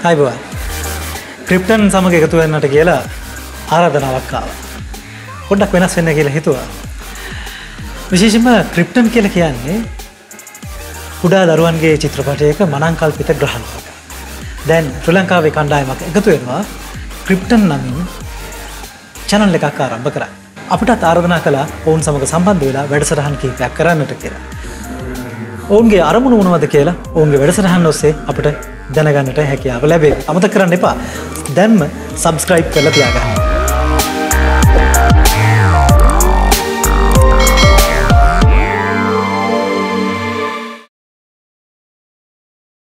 ආයිබෝවන්. ක්‍රිප්ටන් සමග එකතු වෙන්නට කියලා ආරාධනාවක් ආවා. පොඩ්ඩක් වෙනස් වෙන්න කියලා හිතුවා. විශේෂයෙන්ම ක්‍රිප්ටන් කියලා කියන්නේ කුඩා දරුවන්ගේ චිත්‍රපටයක මනංකල්පිත ග්‍රහණයක්. දැන් ශ්‍රී ලංකාවේ කණ්ඩායමක් එකතු වෙනවා ක්‍රිප්ටන් නමින් channel එකක් ආරම්භ කරා. අපිටත් ආරාධනා කළා ඔවුන් සමග සම්බන්ධ වෙලා වැඩසටහන් කිහිපයක් කරන්නට කියලා. ඔවුන්ගේ අරමුණ මොනවද කියලා ඔවුන්ගේ වැඩසටහන් ඔස්සේ අපිට දැනගන්නට හැකියාව ලැබේ. අමතක කරන්න එපා. දැන්ම subscribe කරලා තියාගන්න.